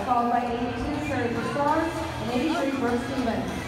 followed by 82, Surrey for Stars, and 83, Brooke Stevens.